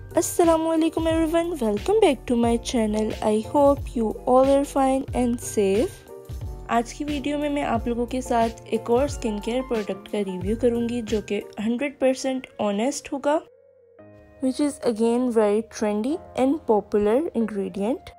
Assalamualaikum everyone, welcome back to my channel. I hope you all are fine and safe. आज की video में मैं आप लोगों के साथ एक और स्किन केयर प्रोडक्ट का रिव्यू करूंगी जो कि 100% ऑनेस्ट होगा, which is again very trendy and popular ingredient.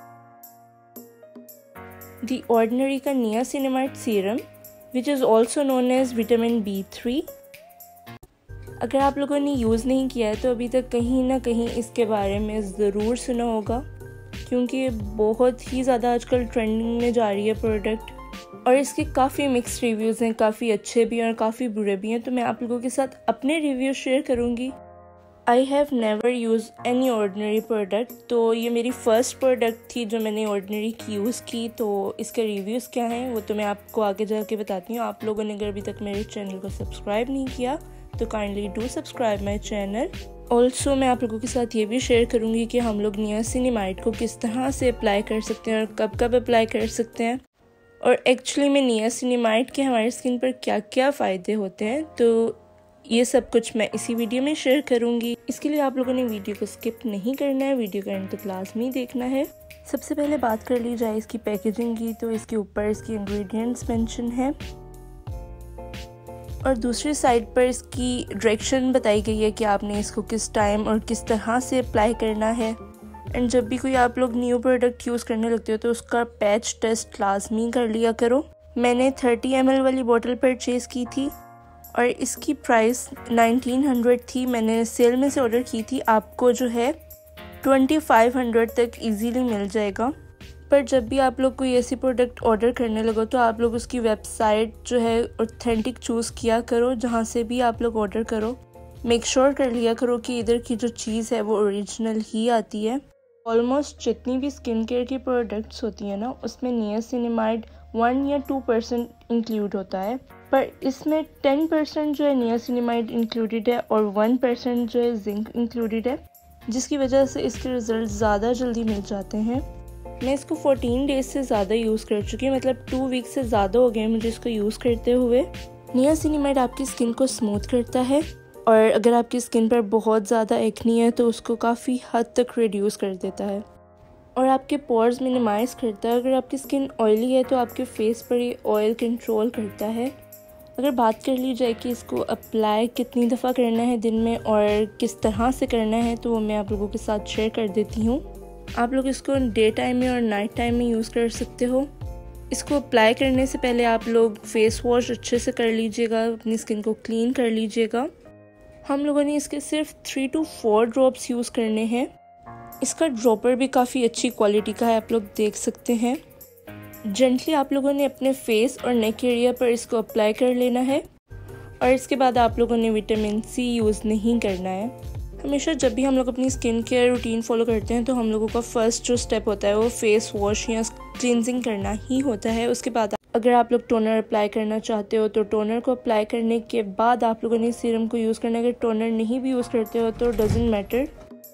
The Ordinary का niacinamide serum, which is also known as vitamin B3. अगर आप लोगों ने यूज़ नहीं किया है तो अभी तक कहीं ना कहीं इसके बारे में ज़रूर सुना होगा, क्योंकि ये बहुत ही ज़्यादा आजकल ट्रेंडिंग में जा रही है प्रोडक्ट और इसके काफ़ी मिक्स्ड रिव्यूज़ हैं, काफ़ी अच्छे भी हैं और काफ़ी बुरे भी हैं। तो मैं आप लोगों के साथ अपने रिव्यू शेयर करूँगी। I have never use any Ordinary product, तो ये मेरी फ़र्स्ट प्रोडक्ट थी जो मैंने ऑर्डिनरी की यूज़ की। तो इसके रिव्यूज़ क्या हैं वो तो मैं आपको आगे जाके बताती हूँ। आप लोगों ने अगर अभी तक मेरे चैनल को सब्सक्राइब नहीं किया तो kindly do subscribe my channel. Also मैं आप लोगों के साथ ये भी शेयर करूँगी कि हम लोग नियासिनामाइड को किस तरह से अप्लाई कर सकते हैं और कब कब अप्लाई कर सकते हैं, और एक्चुअली में नियासिनामाइड के हमारी स्किन पर क्या क्या फ़ायदे होते हैं। तो ये सब कुछ मैं इसी वीडियो में शेयर करूँगी। इसके लिए आप लोगों ने वीडियो को स्किप नहीं करना है, वीडियो का एंड तक लाजमी देखना है। सबसे पहले बात कर ली जाए इसकी पैकेजिंग की, तो इसके ऊपर इसकी इंग्रेडिएंट्स मेंशन है और दूसरी साइड पर इसकी डायरेक्शन बताई गई है कि आपने इसको किस टाइम और किस तरह से अप्लाई करना है। एंड जब भी कोई आप लोग न्यू प्रोडक्ट यूज़ करने लगते हो तो उसका पैच टेस्ट लाजमी कर लिया करो। मैंने 30 ml वाली बोतल परचेज़ की थी और इसकी प्राइस 1900 थी। मैंने सेल में से ऑर्डर की थी। आपको जो है 2500 तक इजीली मिल जाएगा। पर जब भी आप लोग कोई ऐसी प्रोडक्ट ऑर्डर करने लगो तो आप लोग उसकी वेबसाइट जो है ऑथेंटिक चूज़ किया करो। जहाँ से भी आप लोग ऑर्डर करो मेक श्योर कर लिया करो कि इधर की जो चीज़ है वो ओरिजिनल ही आती है। ऑलमोस्ट जितनी भी स्किन केयर की प्रोडक्ट्स होती हैं ना, उसमें नियासिनामाइड 1 या 2% इंक्लूड होता है, पर इसमें 10% जो है नियासिनामाइड इंक्लूडेड है और 1% जो है जिंक इंक्लूडेड है, जिसकी वजह से इसके रिजल्ट ज़्यादा जल्दी मिल जाते हैं। मैं इसको 14 डेज से ज़्यादा यूज़ कर चुकी हूँ, मतलब 2 वीक से ज़्यादा हो गए मुझे इसको यूज़ करते हुए। नियासिनामाइड आपकी स्किन को स्मूथ करता है और अगर आपकी स्किन पर बहुत ज़्यादा एक्नी है तो उसको काफ़ी हद तक रिड्यूस कर देता है और आपके पोर्स मिनिमाइज़ करता है। अगर आपकी स्किन ऑयली है तो आपके फेस पर ये ऑयल कंट्रोल करता है। अगर बात कर ली जाए कि इसको अप्लाई कितनी दफ़ा करना है दिन में और किस तरह से करना है, तो वो मैं आप लोगों के साथ शेयर कर देती हूँ। आप लोग इसको डे टाइम में और नाइट टाइम में यूज़ कर सकते हो। इसको अप्लाई करने से पहले आप लोग फेस वॉश अच्छे से कर लीजिएगा, अपनी स्किन को क्लीन कर लीजिएगा। हम लोगों ने इसके सिर्फ 3 to 4 ड्रॉप्स यूज़ करने हैं। इसका ड्रॉपर भी काफ़ी अच्छी क्वालिटी का है, आप लोग देख सकते हैं। जेंटली आप लोगों ने अपने फेस और नेक एरिया पर इसको अप्लाई कर लेना है और इसके बाद आप लोगों ने विटामिन सी यूज़ नहीं करना है। हमेशा जब भी हम लोग अपनी स्किन केयर रूटीन फॉलो करते हैं तो हम लोगों का फर्स्ट जो स्टेप होता है वो फेस वॉश या क्लींजिंग करना ही होता है। उसके बाद अगर आप लोग टोनर अप्लाई करना चाहते हो तो टोनर को अप्लाई करने के बाद आप लोगों ने सीरम को यूज़ करना है। अगर टोनर नहीं भी यूज़ करते हो तो डजेंट मैटर।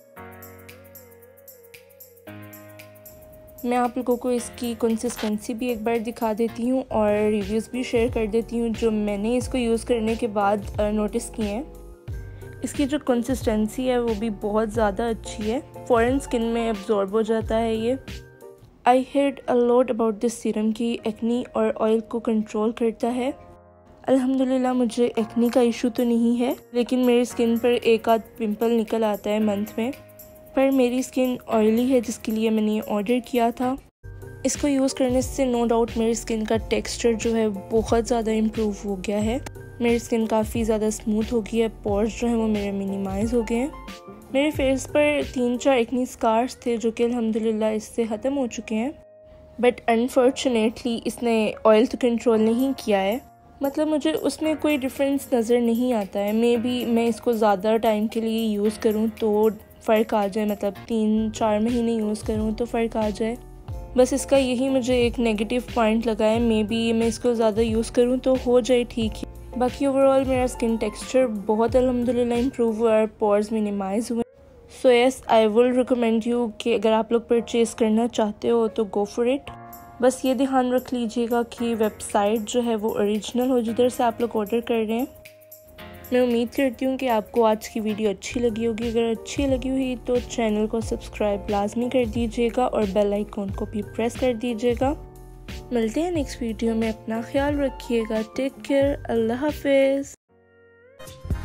मैं आप लोगों को इसकी कंसिस्टेंसी भी एक बार दिखा देती हूँ और रिव्यूज़ भी शेयर कर देती हूँ जो मैंने इसको यूज़ करने के बाद नोटिस किए हैं। इसकी जो कंसिस्टेंसी है वो भी बहुत ज़्यादा अच्छी है, फ़ौरन स्किन में एब्जॉर्ब हो जाता है ये। I heard a lot about this serum की एक्नी और ऑयल को कंट्रोल करता है। अल्हम्दुलिल्लाह मुझे एक्नी का इशू तो नहीं है, लेकिन मेरी स्किन पर एक आध पिंपल निकल आता है मंथ में। पर मेरी स्किन ऑयली है जिसके लिए मैंने ये ऑर्डर किया था। इसको यूज़ करने से नो डाउट मेरी स्किन का टेक्सचर जो है बहुत ज़्यादा इम्प्रूव हो गया है। मेरी स्किन काफ़ी ज़्यादा स्मूथ हो गई है, पोर्स जो है वो मेरे मिनिमाइज़ हो गए हैं। मेरे फेस पर 3-4 एक्नी स्कार्स थे जो कि अल्हम्दुलिल्लाह इससे ख़त्म हो चुके हैं, बट अनफॉर्चुनेटली इसने ऑयल तो कंट्रोल नहीं किया है। मतलब मुझे उसमें कोई डिफरेंस नज़र नहीं आता है। मे बी मैं इसको ज़्यादा टाइम के लिए यूज़ करूँ तो फ़र्क आ जाए, मतलब 3-4 महीने यूज़ करूँ तो फ़र्क आ जाए। बस इसका यही मुझे एक नेगेटिव पॉइंट लगा है। मे बी मैं इसको ज़्यादा यूज़ करूँ तो हो जाए ठीक है। बाकी ओवरऑल मेरा स्किन टेक्सचर बहुत अल्हम्दुलिल्लाह इम्प्रूव हुआ और पोर्स मिनिमाइज़ हुए। So yes, I will recommend you कि अगर आप लोग परचेज़ करना चाहते हो तो गो फॉर इट। बस ये ध्यान रख लीजिएगा कि वेबसाइट जो है वो ओरिजिनल हो जिधर से आप लोग ऑर्डर कर रहे हैं। मैं उम्मीद करती हूँ कि आपको आज की वीडियो अच्छी लगी होगी। अगर अच्छी लगी हुई तो चैनल को सब्सक्राइब लाजमी कर दीजिएगा और बेल आइकॉन को भी प्रेस कर दीजिएगा। मिलते हैं नेक्स्ट वीडियो में। अपना ख्याल रखिएगा। Take care. अल्लाह हाफिज़।